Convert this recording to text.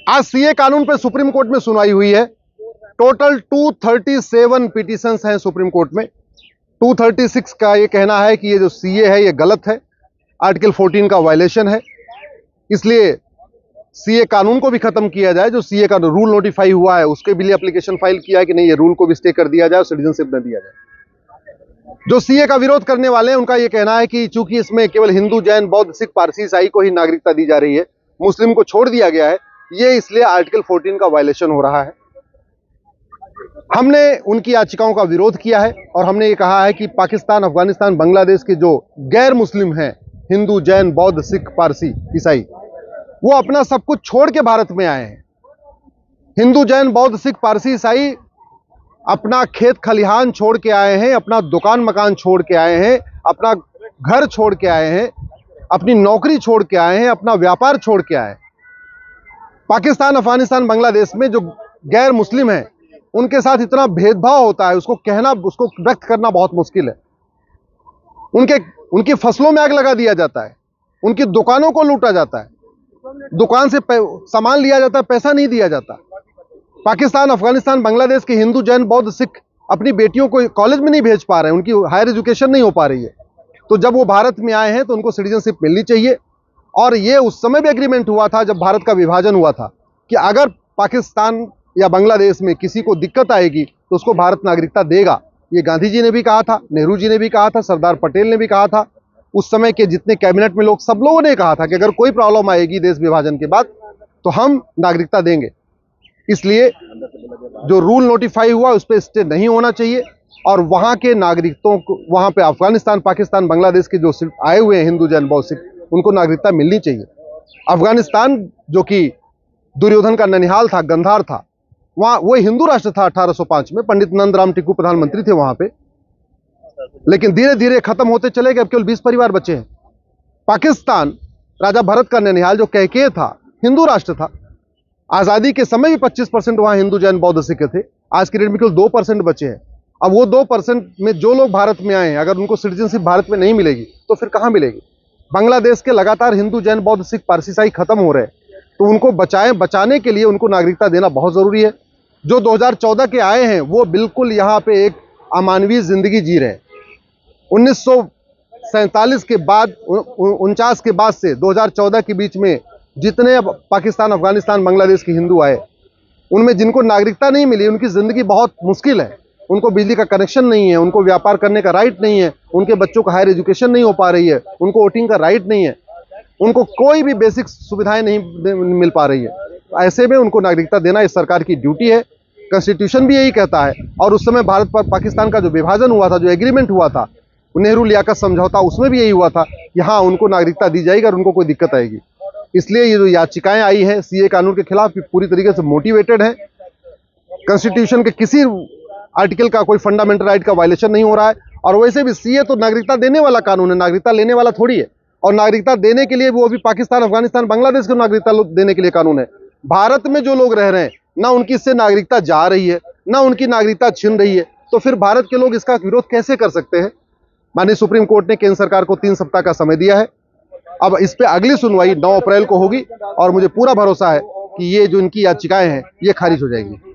आज सीए कानून पे सुप्रीम कोर्ट में सुनवाई हुई है। टोटल 237 पिटीशंस हैं सुप्रीम कोर्ट में। 236 का ये कहना है कि ये जो सीए है ये गलत है, आर्टिकल 14 का वायलेशन है, इसलिए सीए कानून को भी खत्म किया जाए। जो सीए का रूल नोटिफाई हुआ है उसके भी लिए एप्लीकेशन फाइल किया है कि नहीं, ये रूल को भी स्टे कर दिया जाए, सिटीजनशिप न दिया जाए। जो सीए का विरोध करने वाले हैं उनका यह कहना है कि चूंकि इसमें केवल हिंदू, जैन, बौद्ध, सिख, पारसी, ईसाई को ही नागरिकता दी जा रही है, मुस्लिम को छोड़ दिया गया है, ये इसलिए आर्टिकल 14 का वायलेशन हो रहा है। हमने उनकी याचिकाओं का विरोध किया है और हमने ये कहा है कि पाकिस्तान, अफगानिस्तान, बांग्लादेश के जो गैर मुस्लिम हैं, हिंदू, जैन, बौद्ध, सिख, पारसी, ईसाई, वो अपना सब कुछ छोड़ के भारत में आए हैं। हिंदू, जैन, बौद्ध, सिख, पारसी, ईसाई अपना खेत खलिहान छोड़ के आए हैं, अपना दुकान मकान छोड़ के आए हैं, अपना घर छोड़ के आए हैं, अपनी नौकरी छोड़ के आए हैं, अपना व्यापार छोड़ के आए हैं। पाकिस्तान, अफगानिस्तान, बांग्लादेश में जो गैर मुस्लिम हैं उनके साथ इतना भेदभाव होता है, उसको कहना, उसको व्यक्त करना बहुत मुश्किल है। उनकी फसलों में आग लगा दिया जाता है, उनकी दुकानों को लूटा जाता है, दुकान से सामान लिया जाता है, पैसा नहीं दिया जाता। पाकिस्तान, अफगानिस्तान, बांग्लादेश के हिंदू, जैन, बौद्ध, सिख अपनी बेटियों को कॉलेज में नहीं भेज पा रहे हैं, उनकी हायर एजुकेशन नहीं हो पा रही है। तो जब वो भारत में आए हैं तो उनको सिटीजनशिप मिलनी चाहिए। और ये उस समय भी एग्रीमेंट हुआ था जब भारत का विभाजन हुआ था कि अगर पाकिस्तान या बांग्लादेश में किसी को दिक्कत आएगी तो उसको भारत नागरिकता देगा। ये गांधी जी ने भी कहा था, नेहरू जी ने भी कहा था, सरदार पटेल ने भी कहा था, उस समय के जितने कैबिनेट में लोग, सब लोगों ने कहा था कि अगर कोई प्रॉब्लम आएगी देश विभाजन के बाद तो हम नागरिकता देंगे। इसलिए जो रूल नोटिफाई हुआ उस पर स्टे नहीं होना चाहिए और वहां के नागरिकों को, वहां पे अफगानिस्तान, पाकिस्तान, बांग्लादेश के जो आए हुए हैं हिंदू, जैन, बौद्ध, सिख, उनको नागरिकता मिलनी चाहिए। अफगानिस्तान जो कि दुर्योधन का ननिहाल था, गंधार था, वहां वो हिंदू राष्ट्र था 1805 में, पंडित नंदराम टिक्कू प्रधानमंत्री थे वहां पे, लेकिन धीरे धीरे खत्म होते चले गए, अब केवल 20 परिवार बचे हैं। पाकिस्तान, राजा भरत का ननिहाल जो कैकेय था, हिंदू राष्ट्र था, आजादी के समय भी 25% वहां हिंदू, जैन, बौद्ध, सिख थे। आज की डेट में केवल 2% बचे हैं। अब वो 2% में जो लोग भारत में आए हैं, अगर उनको सिटीजनशिप भारत में नहीं मिलेगी तो फिर कहां मिलेगी? बांग्लादेश के लगातार हिंदू, जैन, बौद्ध, सिख, पारसी, ईसाई खत्म हो रहे हैं, तो उनको बचाने के लिए उनको नागरिकता देना बहुत जरूरी है। जो 2014 के आए हैं वो बिल्कुल यहाँ पे एक अमानवीय जिंदगी जी रहे हैं। 1947 के बाद, 49 के बाद से 2014 के बीच में जितने पाकिस्तान, अफगानिस्तान, बांग्लादेश के हिंदू आए, उनमें जिनको नागरिकता नहीं मिली, उनकी जिंदगी बहुत मुश्किल है। उनको बिजली का कनेक्शन नहीं है, उनको व्यापार करने का राइट नहीं है, उनके बच्चों को हायर एजुकेशन नहीं हो पा रही है, उनको वोटिंग का राइट नहीं है, उनको कोई भी बेसिक सुविधाएं नहीं मिल पा रही है। ऐसे में उनको नागरिकता देना इस सरकार की ड्यूटी है। कॉन्स्टिट्यूशन भी यही कहता है। और उस समय भारत पर पाकिस्तान का जो विभाजन हुआ था, जो एग्रीमेंट हुआ था, नेहरू लियाकत समझौता, उसमें भी यही हुआ था कि हाँ, उनको नागरिकता दी जाएगी और उनको कोई दिक्कत आएगी। इसलिए ये जो याचिकाएं आई हैं सीए कानून के खिलाफ, पूरी तरीके से मोटिवेटेड है। कॉन्स्टिट्यूशन के किसी आर्टिकल का कोई फंडामेंटल राइट का वायलेशन नहीं हो रहा है। और वैसे भी सीए तो नागरिकता देने वाला कानून है, नागरिकता लेने वाला थोड़ी है। और नागरिकता देने के लिए वो भी पाकिस्तान, अफगानिस्तान, बांग्लादेश को नागरिकता देने के लिए कानून है। भारत में जो लोग रह रहे हैं, ना उनकी इससे नागरिकता जा रही है, ना उनकी नागरिकता छिन रही है, तो फिर भारत के लोग इसका विरोध कैसे कर सकते हैं? माननीय सुप्रीम कोर्ट ने केंद्र सरकार को 3 सप्ताह का समय दिया है। अब इस पे अगली सुनवाई 9 अप्रैल को होगी और मुझे पूरा भरोसा है कि ये जो इनकी याचिकाएं हैं ये खारिज हो जाएगी।